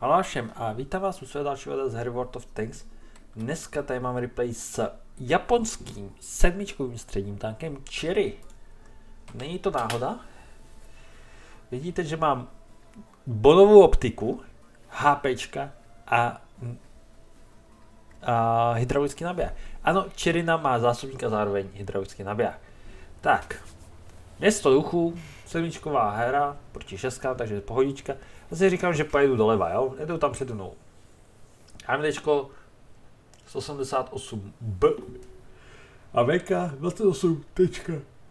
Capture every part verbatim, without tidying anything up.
Ahoj všem a vítám vás u svého dalšího videa z hry World of Tanks. Dneska tady máme replay s japonským sedmičkovým středním tankem Cherry. Není to náhoda. Vidíte, že mám bonovou optiku, HPčka a, a hydraulický nabiják. Ano, Cherry nám má zásobník a zároveň hydraulický nabiják. Tak, město duchů, sedmičková hra proti šestkám, takže pohodička. Zase říkám, že pojedu doleva, jo? Jedu tam před mnou. AMDčko sto osmdesát osm B a V K dvacet osm tečka.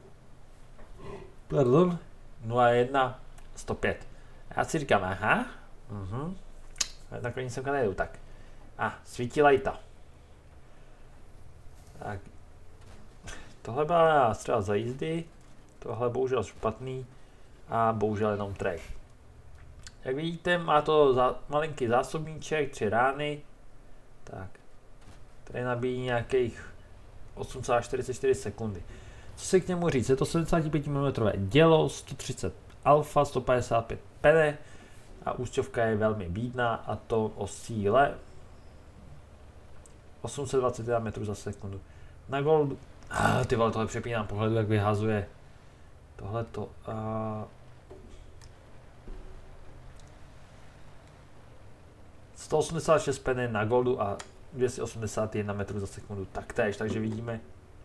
Pardon. nula jedna sto pět. Já si říkám, aha. Mhm. Takhle nic semka nejedu, tak. A, svítí lajta. Tak. Tohle byla střela za jízdy. Tohle bohužel špatný. A bohužel jenom track. Jak vidíte, má to za, malinký zásobníček, tři rány. Tak. Tady nabíjí nějakých osm celá čtyřicet čtyři sekundy. Co se k němu říct? Je to sedmdesát pět milimetrů dělo, sto třicet alfa, sto padesát pět pene a ústěvka je velmi bídná, a to o síle osm set dvacet jedna metrů za sekundu. Na goldu. Ah, ty vole, tohle přepínám pohledu, jak vyhazuje. Tohleto. Uh, sto osmdesát šest pene na goldu a dvě stě osmdesát jedna metrů za sekundu taktéž, takže vidíme,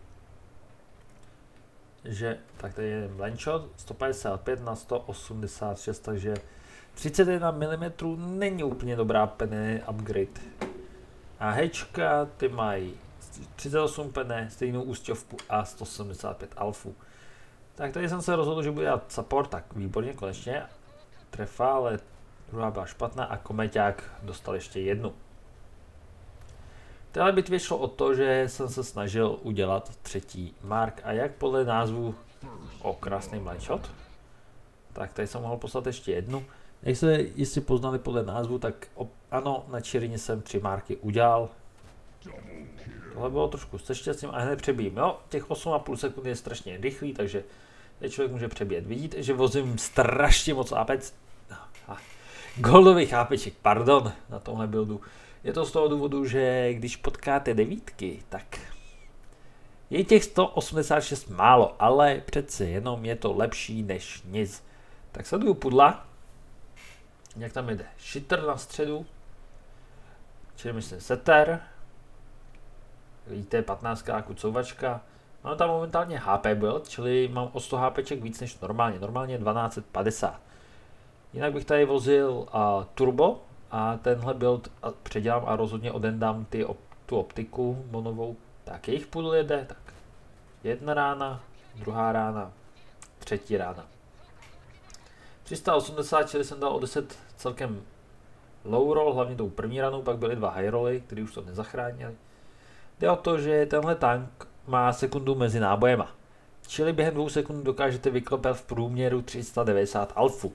že tak tady je jeden blind shot, sto padesát pět na sto osmdesát šest, takže třicet jedna milimetrů není úplně dobrá pene upgrade. A hečka, ty mají třicet osm pene, stejnou ústěvku a sto sedmdesát pět alfu. Tak tady jsem se rozhodl, že budu dělat support, tak výborně, konečně trefa, ale druhá byla špatná a komeťák dostal ještě jednu. V téhle bitvě šlo o to, že jsem se snažil udělat třetí mark a jak podle názvu, o krásný blind shot, tak tady jsem mohl poslat ještě jednu. Jak se jistě poznali podle názvu, tak op, ano, na Cherryně jsem tři marky udělal. Tohle bylo trošku se šťastím a hned přebijím. Jo, těch osm a půl sekundy je strašně rychlý, takže tady člověk může přebíjet. Vidíte, že vozím strašně moc ápec. Goldových hápeček, pardon, na tomhle buildu. Je to z toho důvodu, že když potkáte devítky, tak je těch sto osmdesát šest málo, ale přece jenom je to lepší než nic. Tak sleduju pudla, jak tam jede shitter na středu, čili myslím setter, vidíte patnáct kucouvačka, mám tam momentálně H P build, čili mám o sto hápeček víc než normálně, normálně dvanáct set padesát. Jinak bych tady vozil uh, turbo a tenhle build předělám a rozhodně odendám ty op, tu optiku monovou. Tak jejich půl jede, tak jedna rána, druhá rána, třetí rána. tři sta osmdesát, čili jsem dal o deset celkem low roll, hlavně tou první ranou, pak byly dva high rolly, které už to nezachránili. Jde o to, že tenhle tank má sekundu mezi nábojema, čili během dvou sekund dokážete vyklepat v průměru tři sta devadesát alfu.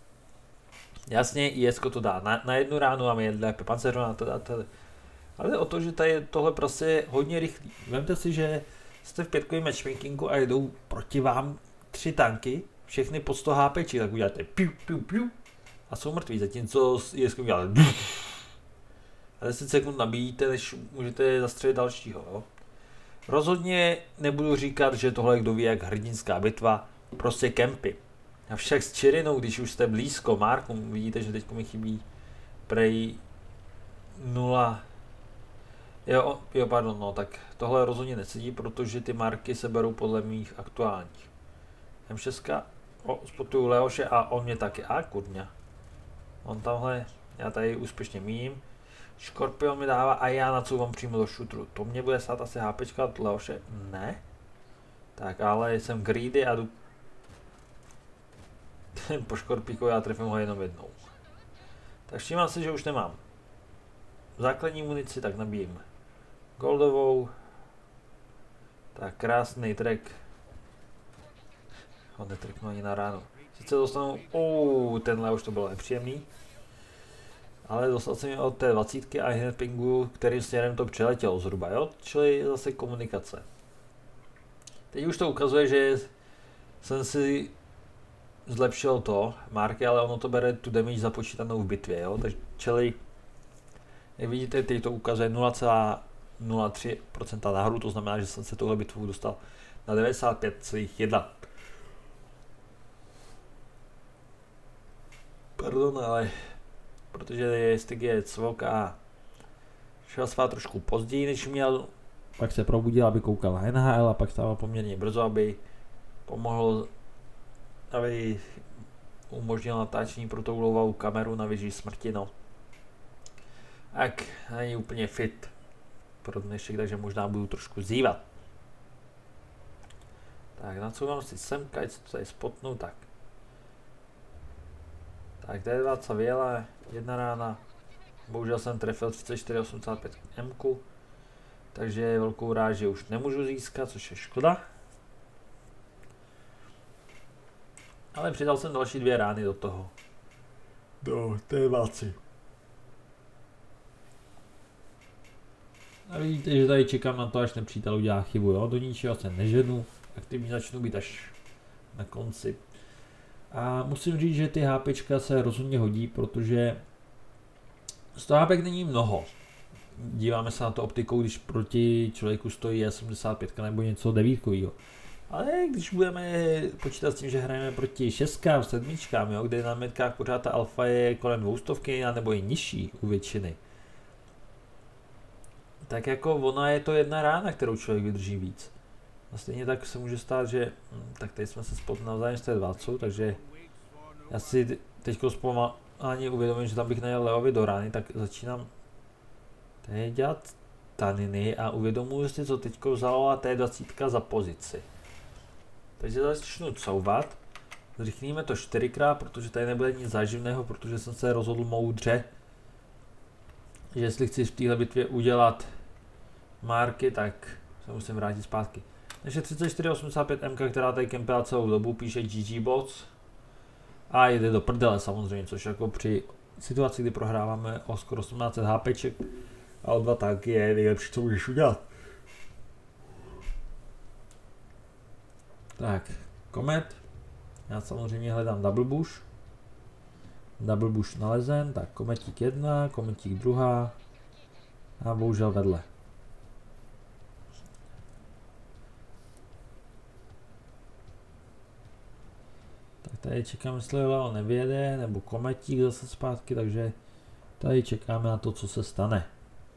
Jasně, I S to dá na, na jednu ránu a my jedle pancerona, to dá tady. Ale o to, že tady tohle prostě je hodně rychlý. Vemte si, že jste v pětkovém matchmakingu a jdou proti vám tři tanky, všechny pod sto hápečí, tak uděláte piu, piu, piu a jsou mrtví, zatímco I S uděláte a deset sekund nabíjíte, než můžete zastřelit dalšího. Jo? Rozhodně nebudu říkat, že tohle kdo ví jak hrdinská bitva, prostě kempy. Avšak s Cherrynou, když už jste blízko marku, vidíte, že teď mi chybí prej nula. Jo, jo, pardon, no, tak tohle rozhodně nesedí, protože ty marky se berou podle mých aktuálních. M šest, o, spotuju Leoše a on mě taky, a kurňa. On tamhle, já tady úspěšně míním. Škorpion mi dává a já nacouvám přímo do šutru. To mě bude stát asi HPčka od Leoše? Ne. Tak, ale jsem greedy a jdu po škorpíku, já trefím ho jenom jednou. Tak všímám si, že už nemám základní munici, tak nabíjím goldovou. Tak krásný track. On netreknu ani na ránu. Sice dostanu, ouuu, tenhle už to bylo nepříjemný. Ale dostal jsem je od té dvacítky a hned pingu, kterým směrem to přeletělo zhruba, jo? Čili zase komunikace. Teď už to ukazuje, že jsem si zlepšil to, marky, ale ono to bere tu damage započítanou v bitvě, jo, takže čeli. Jak vidíte, teď to ukazuje nula celá nula tři procenta nahoru, to znamená, že jsem se tohle bitvu dostal na devadesát pět celá jedna. Pardon, ale protože je Stig je cvok a šel spát trošku později, než měl, pak se probudil, aby koukal na N H L a pak stával poměrně brzo, aby pomohl, aby umožnil natáčení pro tou lovou kameru na věži smrti, no. Tak, není úplně fit pro dnešek, takže možná budu trošku zívat. Tak, nacouvám si semka, ať se to tady spotnu, tak. Tak, D dvacet vyjela, jedna rána. Bohužel jsem trefil třicet čtyři osmdesát pět M, takže velkou ráži už nemůžu získat, což je škoda. Ale přidal jsem další dvě rány do toho. Do té válci. A vidíte, že tady čekám na to, až nepřítel udělá chybu, jo? Do ničeho se neženu, aktivní začnu být až na konci. A musím říct, že ty HPčka se rozhodně hodí, protože z toho HPek není mnoho. Díváme se na to optikou, když proti člověku stojí sedmdesát pět nebo něco devítkovýho. Ale když budeme počítat s tím, že hrajeme proti šestkám, sedmičkám, jo, kde na metkách pořád ta alfa je kolem dvoustovky, nebo i nižší u většiny, tak jako ona je to jedna rána, kterou člověk vydrží víc. A stejně tak se může stát, že hm, tak tady jsme se spotli navzájem z té dvacet, takže já si teďko zpomalání uvědomím, že tam bych najel Leovi do rány, tak začínám tady dělat taniny a uvědomuji si, co teďko vzala té dvacet za pozici. Takže začnu couvat, zrychlíme to čtyřikrát, protože tady nebude nic záživného, protože jsem se rozhodl moudře, že jestli chci v téhle bitvě udělat marky, tak se musím vrátit zpátky. Takže třicet čtyři osmdesát pět M, která tady kempila celou dobu, píše G G bots a jde do prdele samozřejmě, což jako při situaci, kdy prohráváme o skoro osmnáct set HPček a o dva tanky je nejlepší, co můžeš udělat. Tak, Komet, já samozřejmě hledám Double Bush, Double Bush nalezen, tak Kometík jedna, Kometík druhá a bohužel vedle. Tak tady čekám, jestli Leo nevyjede, nebo Kometík zase zpátky, takže tady čekáme na to, co se stane.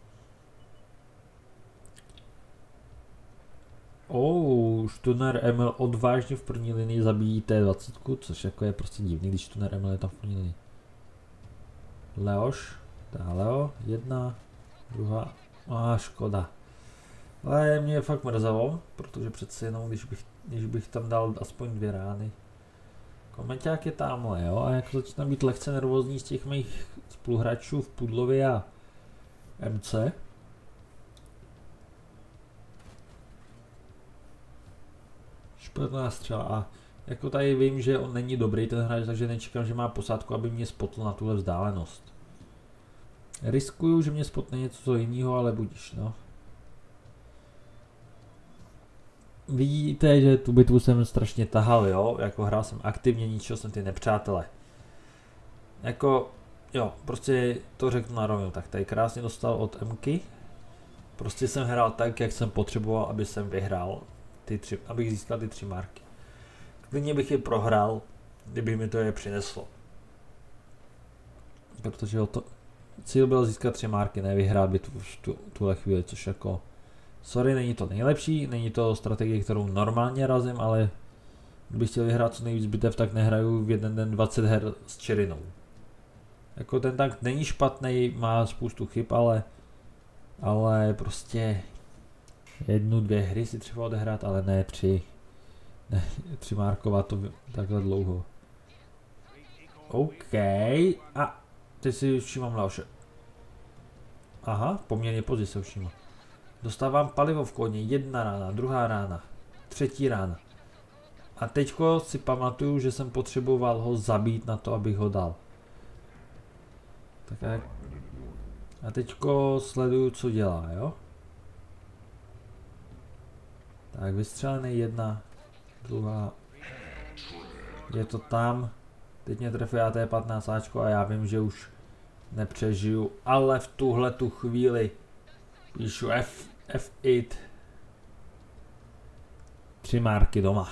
Oh, Štuner M L odvážně v první linii zabíjí T dvacet, což jako je prostě divný, když Štuner M L je tam v první linii. Leoš, tá Leo, jedna, druhá, a ah, škoda. Ale mě fakt mrzelo, protože přece jenom, když bych, když bych tam dal aspoň dvě rány. Komenťák je tamhle, jo, a jako začínám být lehce nervózní z těch mých spoluhráčů v Pudlovi a M C. Špatná střela a jako tady vím, že on není dobrý ten hráč, takže nečekám, že má posádku, aby mě spotl na tuhle vzdálenost. Riskuju, že mě spotne něco jiného, ale budíš, no. Vidíte, že tu bitvu jsem strašně tahal, jo, jako hrál jsem aktivně, ničil jsem ty nepřátele. Jako, jo, prostě to řeknu na rovinu, tak tady krásně dostal od Mky. Prostě jsem hrál tak, jak jsem potřeboval, aby jsem vyhrál. Ty tři, abych získal ty tři marky. Klidně bych je prohrál, kdyby mi to je přineslo. Protože to, cíl byl získat tři marky, ne vyhrát bitvu v tu, tuhle chvíli, což jako... Sorry, není to nejlepší, není to strategie, kterou normálně razím, ale kdybych chtěl vyhrát co nejvíc bitev, tak nehraju v jeden den dvacet her s Čerinou. Jako ten tank není špatný, má spoustu chyb, ale... Ale prostě... Jednu, dvě hry si třeba odehrát, ale ne tři. Ne, tři markovat to takhle dlouho. OK. A teď si všímám Leoše. Aha, poměrně pozdě se všímám. Dostávám palivo v kódně, jedna rána, druhá rána, třetí rána. A teďko si pamatuju, že jsem potřeboval ho zabít na to, abych ho dal. Tak jak... A teďko sleduju, co dělá, jo? Tak vystřelený jedna, druhá, je to tam, teď mě trefuje A T patnáct Ačko a já vím, že už nepřežiju, ale v tuhle tu chvíli píšu F, F osm, tři marky doma.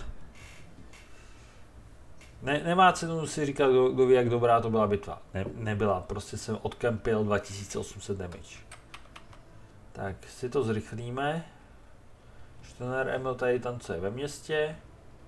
Ne, nemá cenu si říkat, kdo, kdo ví, jak dobrá to byla bitva. Ne, nebyla, prostě jsem odkempil dva tisíce osm set damage. Tak si to zrychlíme. Štener Emil tady tancuje ve městě.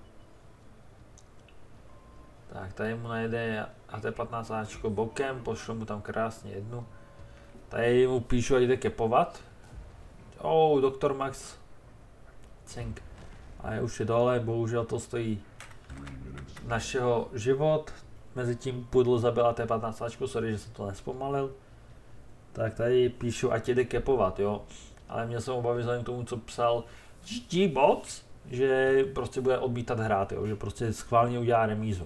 Tak tady mu najde A T patnáct Ačko bokem, pošlu mu tam krásně jednu. Tady mu píšu, ať jde kepovat. Oh, doktor Max. Cink. A je už je dole, bohužel to stojí našeho život. Mezitím Pudl zabil A T patnáct Ačko, sorry, že jsem to nespomalil. Tak tady píšu, ať jde kepovat, jo. Ale měl jsem obavy vzhledem k tomu, co psal Štíboc, že prostě bude odmítat hrát, jo, že prostě schválně udělá remízu.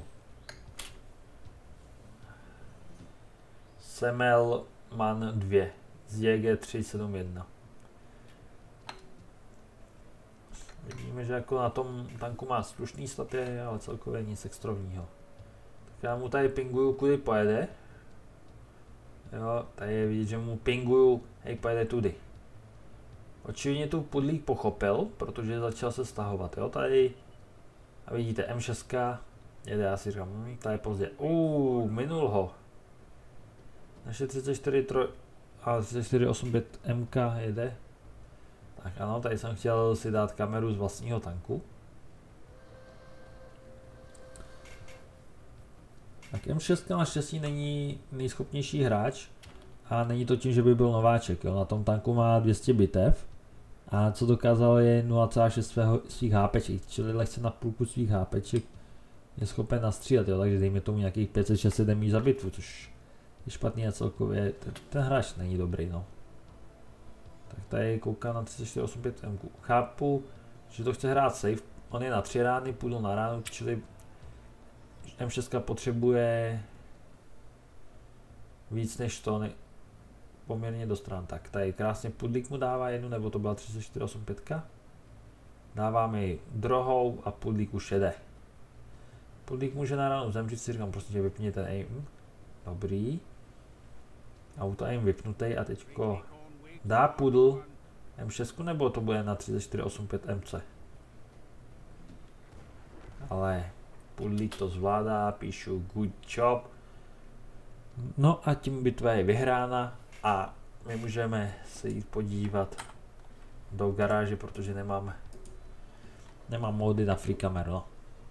Semel Man dva z J G tři sedm jedna. Vidíme, že jako na tom tanku má slušný staty, ale celkově nic extrovního. Tak já mu tady pinguju, kudy pojede. Jo, tady je vidět, že mu pinguju, hej, pojede tudy. Očividně tu Pudlík pochopil, protože začal se stahovat, jo, tady. A vidíte, M šest jede, já si říkám, hm, tady je pozdě. Uuu, minul ho. Naše třicet čtyři troj, a třicet čtyři osm pět M K jede. Tak ano, tady jsem chtěl si dát kameru z vlastního tanku. Tak M šest naštěstí není nejschopnější hráč a není to tím, že by byl nováček, jo. Na tom tanku má dvě stě bitev a co dokázal je nula celá šest svého, svých hápeček, čili lehce na půlku svých hápeček je schopen nastřílet, jo. Takže dejme tomu nějakých pět set šest set damage za bitvu, což je špatný a celkově ten, ten hráč není dobrý, no. Tak tady koukám na třicet čtyři osm pět M. Chápu, že to chce hrát safe, on je na tři rány, půjdu na ránu, čili M šest potřebuje víc než to, ne, poměrně do stran. Tak tady krásně Pudlík mu dává jednu, nebo to byla třicet čtyři osm pět. Dává mi druhou a Pudlík už jede. Pudlík může na ránu zemřít, si říkám prostě, že vypni ten aim. Dobrý. Auto aim vypnutý a teďko dá Pudl M šest, nebo to bude na třicet čtyři osm pět M C. Ale Pudlík to zvládá, píšu good job. No a tím bitva je vyhrána a my můžeme se jít podívat do garáže, protože nemám, nemám módy na free camera, no.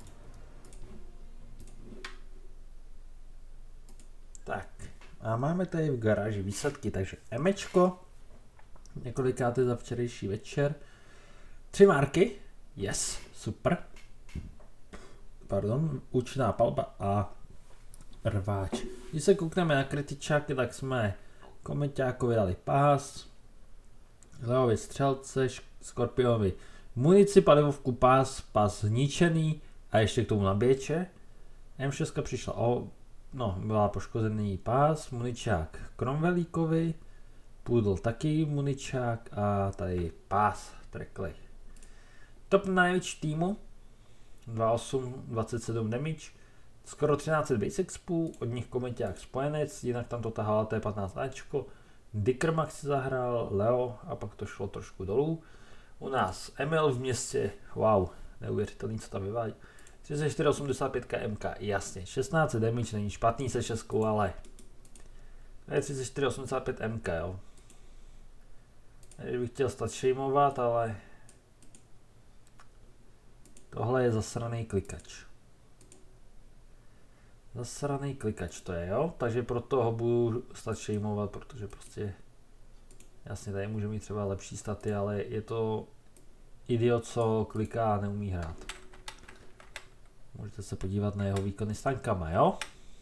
Tak a máme tady v garáži výsledky, takže Emečko, několikáté za včerejší večer, tři marky, yes, super. Pardon, účinná palba a rváč. Když se koukneme na kritičáky, tak jsme Komeťákovi dali pás, Leovi střelce, Skorpionovi munici, palivovku, pás, pás zničený a ještě k tomu nabíječe. M šest přišla o, no, byla poškozený pás, muničák Cromwellíkovi, Pudl taky muničák a tady pás Trekley. Top největší týmu, dvacet osm dvacet sedm damage, skoro třináct set base expů, od nich Komeťák spojenec, jinak tam to tahal T patnáct Ačko, Dickermax si zahrál, Leo a pak to šlo trošku dolů. U nás Emil v městě, wow, neuvěřitelný, co tam vyvádí. třicet čtyři osmdesát pět M K, jasně, šestnáct set damage není špatný se šestkou, ale to je třicet čtyři osmdesát pět M K, jo. Tady bych chtěl stat shameovat, ale tohle je zasraný klikač. Zasraný klikač to je, jo, takže proto ho budu stat shameovat, protože prostě jasně tady může mít třeba lepší staty, ale je to idiot, co kliká a neumí hrát. Můžete se podívat na jeho výkony s tankama, jo?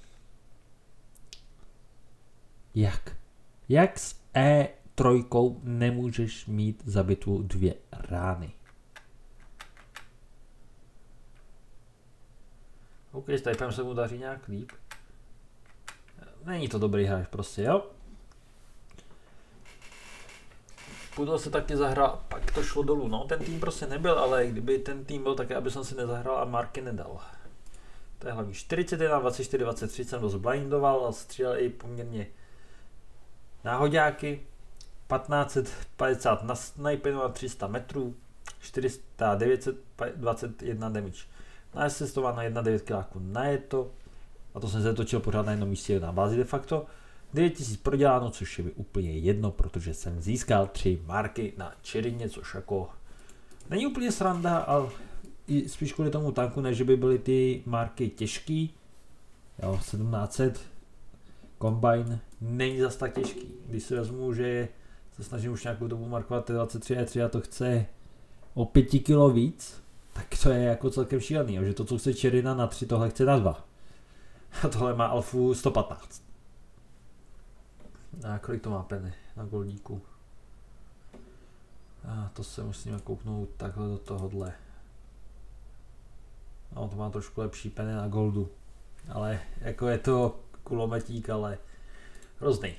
Jak? Jak s E tři nemůžeš mít za bitvu dvě rány? OK, s typem se mu daří nějak líp. Není to dobrý hráč prostě, jo? Pudl se taky zahrál, pak to šlo dolů, no ten tým prostě nebyl, ale kdyby ten tým byl také, aby jsem si nezahrál a marky nedal. To je hlavní čtyřicet jedna, dvacet čtyři, dvacet tři jsem dost blindoval a střílel i poměrně Náhoďáky patnáct set padesát na snipenu na tři sta metrů, čtyři sta devět set dvacet jedna damage. Nasestováno jedna celá devět kiláků na je to. A to jsem se točil pořád na jednom místě na bázi de facto. devět tisíc proděláno, což je mi úplně jedno, protože jsem získal tři marky na Čerině, což jako není úplně sranda, ale spíš kvůli tomu tanku, než by byly ty marky těžký. Jo, sedmnáct set Combine není zas tak těžký. Když si vezmu, že se snažím už nějakou dobu markovat T dvacet tři E tři a to chce o pět kilo víc, tak to je jako celkem šílený, že to, co chce Čerina na tři, tohle chce na dva. A tohle má alfu sto patnáct. A kolik to má peny na goldíku? A to se musíme kouknout takhle do tohohle. No, to má trošku lepší peny na goldu. Ale jako je to kulometík, ale hrozný.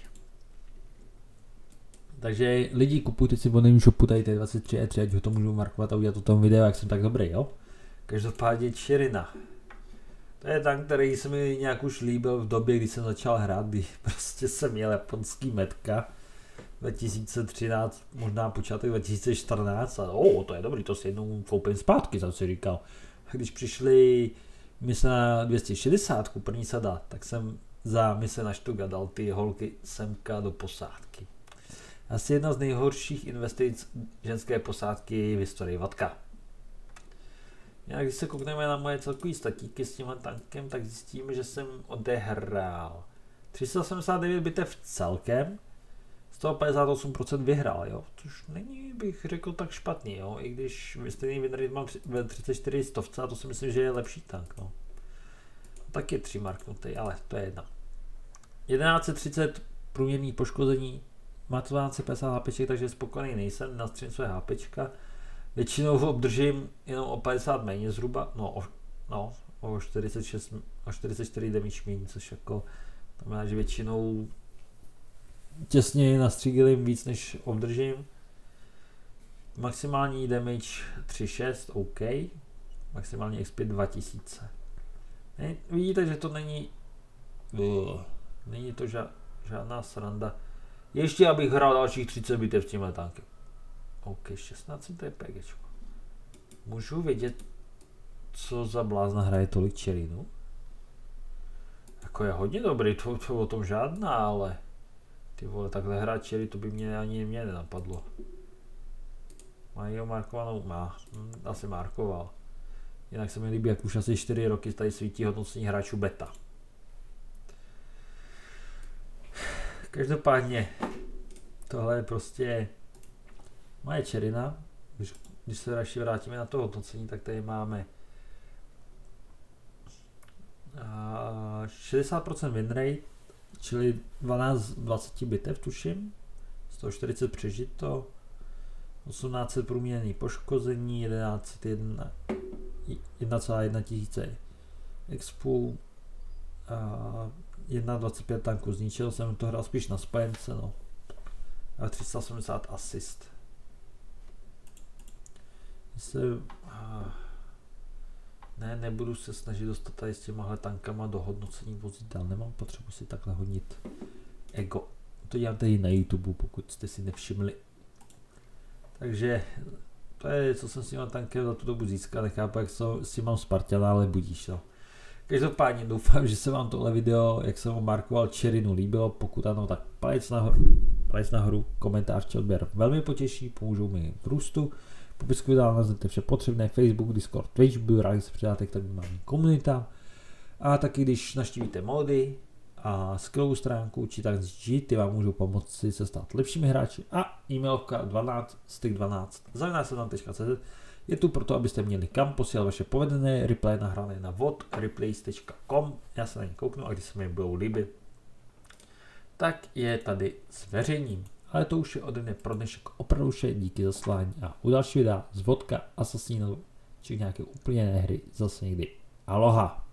Takže lidi, kupujte si v oném shopu tady T dvacet tři E tři, ať ho to můžu markovat a udělat o tom video, jak jsem tak dobrý, jo? Každopádně Čerina. To je tank, který se mi nějak už líbil v době, kdy jsem začal hrát, kdy prostě jsem měl japonský metka dva tisíce třináct, možná počátek dva tisíce čtrnáct a o, to je dobrý, to si jednou koupím zpátky, jsem si říkal. A když přišli mise na dvě stě šedesát, první sada, tak jsem za mise na Štuga dal ty holky semka do posádky. Asi jedna z nejhorších investic ženské posádky v historii Vatka. Jinak když se koukneme na moje celkové statíky s tímhle tankem, tak zjistíme, že jsem odehrál tři sta sedmdesát devět bitev celkem, z toho padesát osm procent vyhrál, jo, což není, bych řekl, tak špatný, jo, i když stejný winrate mám ve třicet čtyři stovce a to si myslím, že je lepší tank, no. Tak je tři marknutý, ale to je jedna. jedenáct set třicet průměrný poškození, má dvanáct set padesát HPček, takže spokojený nejsem, nastřelím své HPčka. Většinou obdržím jenom o padesát méně zhruba, no o, no, o čtyřicet šest, o čtyřicet čtyři damage méně, což jako znamená, že většinou těsně nastřílím víc, než obdržím. Maximální damage tři šest, OK. Maximální X P dva tisíce. Ne, vidíte, že to není, uh, není to ža, žádná sranda. Ještě abych hrál dalších třicet bitev s tímhle tankem. OK, šestnáct TPGčko. Můžu vědět, co za blázna hraje tolik Čerinu? Jako je hodně dobrý, to, to o tom žádná, ale ty vole, takhle hrát Čeri, to by mě ani mě nenapadlo. Mají ho markovanou? Má, hm, asi markoval. Jinak se mi líbí, jak už asi čtyři roky tady svítí hodnocení hráčů beta. Každopádně, tohle je prostě moje Čerina. Když, když se radši vrátíme na to hodnocení, tak tady máme a, šedesát procent winrate, čili dvanáct dvacet bitev tuším, sto čtyřicet přežito, osmnáct set průměrný poškození, jedenáct set jedna celá jedna tisíce expu, jedna dvacet pět tanků zničil, jsem to hrál spíš na spojence, no. A tři sta sedmdesát asist. Se, ne, nebudu se snažit dostat tady s těmahle tankama do hodnocení vozidel, nemám potřebu si takhle hodnit ego. To dělám tady na YouTube, pokud jste si nevšimli. Takže to je, co jsem s těma tankem za tu dobu získal, nechápu, jak so, s tím mám Spartana, ale budíš to. Každopádně doufám, že se vám tohle video, jak jsem ho markoval Čerinu, líbilo, pokud ano, tak palec nahoru, palec nahoru, komentář či odběr velmi potěší, pomůžou mi v růstu. Popisku videa naleznete vše potřebné, Facebook, Discord, Twitch, budu rád, že se přidáte k takovým malým komunitám. A taky když navštívíte mody a skvělou stránku či tak G, ty vám můžou pomoci se stát lepšími hráči. A e-mailovka dvanáct styk dvanáct zavináč seznam tečka cé zet je tu proto, abyste měli kam posílat vaše povedené replay nahrané na vod replays tečka com. Já se na ně kouknu a když se mi budou líbit, tak je tady zveřejním. Ale to už je ode mě pro dnešek opravdu vše, díky za sledování a u další videa z vodka, Assassinu či nějaké úplně jiné hry zase někdy. Aloha!